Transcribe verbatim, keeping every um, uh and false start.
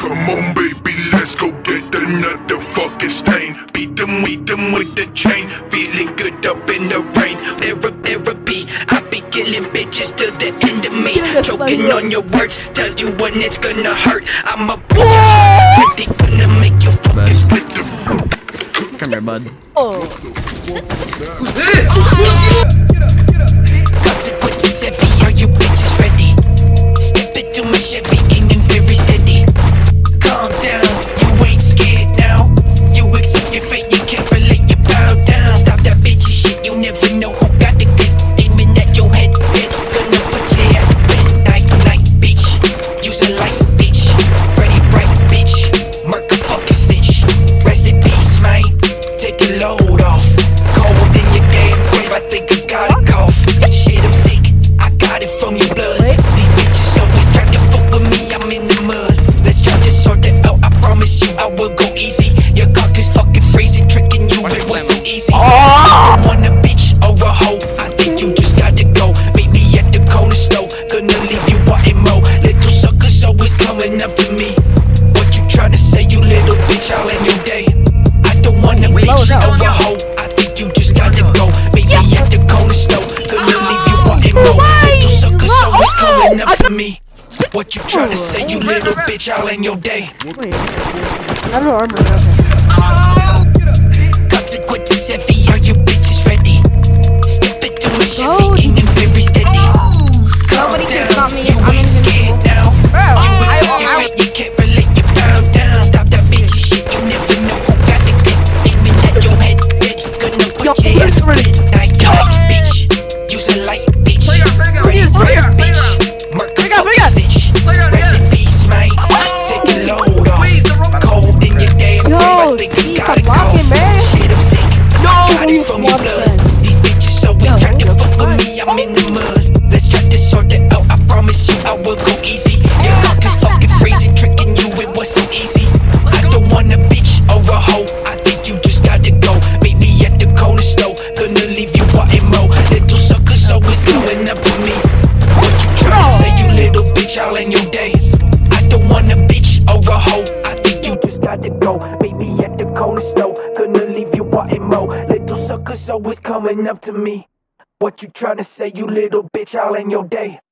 Come on, baby, let's go get another fucking stain. Beat them, beat them with the chain. Feeling good up in the rain. Therapy, therapy. I be killing bitches till the end of me. Choking on your words, tell you when it's gonna hurt. I'm a boy. Really gonna make you fucking split the fruit. Come here, bud. Oh. Who's this? Consequences heavy, are you bitches ready? Step into my Chevy, aiming very steady. Calm down, you ain't scared now. You accept your fate, you can't relate, you bow down. Stop that bitchy shit, you never know who got the clip. Aiming at your head, bitch, gonna put your ass to bed. Night, night, bitch, use a light, bitch. Ready, right, bitch, murk a fucking snitch. Rest in peace, man, take a load off. Cold in your damn grave, I think I got a cough. Shit, I'm sick, I got it from your blood. These bitches always try to fuck with me, I'm in the mud. Let's try to sort it out, I promise you I will go easy. Your cock is fucking freezing, tricking you, it was so easy. I don't want a bitch or a hoe, I think you just gotta go. Meet me at the corner store, gonna leave you wanting more. Little suckers always coming up to me. What you tryna say, you little bitch, all in your day? I don't want a bitch or a hoe, I think you just gotta go. Meet me at the corner store, gonna leave you wanting more. Little suckers always coming up to me. What you tryna say, you little bitch, all in your day? Wait. I don't know armor. Consequences heavy, are you bitches ready? Step into my Oh, Chevy, aiming very steady. Calm Nobody can down, stop me. you I'm ain't scared invincible. now. Bro, You I, ain't I, scared, you can't relate, you bow down. Stop that bitchy shit, you never know who got the clip. Aiming at your head, bitch, gonna put Yo, your ass to ready. bed. Night, night, bitch, use a light, bitch. Play out, play out, Ready, play right, out, play bitch, out. murk a Play out, play fucking out. snitch. Play out Rest again. in peace, man, take a load off. Wait, the wrong- Cold in your damn grave, I Yo, think I Steve, got stop a cough. blocking, man. Shit, I'm sick, No, got you it from your swat blood. then. These bitches always Yo, try to what the fuck with fuck? me, I'm in the mud. Let's try to sort it out, I promise you I will go easy. Your cock is fucking freezing, tricking you, it was so easy. I don't want a bitch or a hoe, I think you just gotta go. Meet me at the corner store, gonna leave you wanting more. Little suckers always coming up to me. What you tryna say, you little bitch, all in your day? I don't want a bitch or a hoe, I think you just gotta go. Meet me at the corner store, gonna leave you wanting more. Little suckers always coming up to me. What you tryna say, you little bitch, all in your day?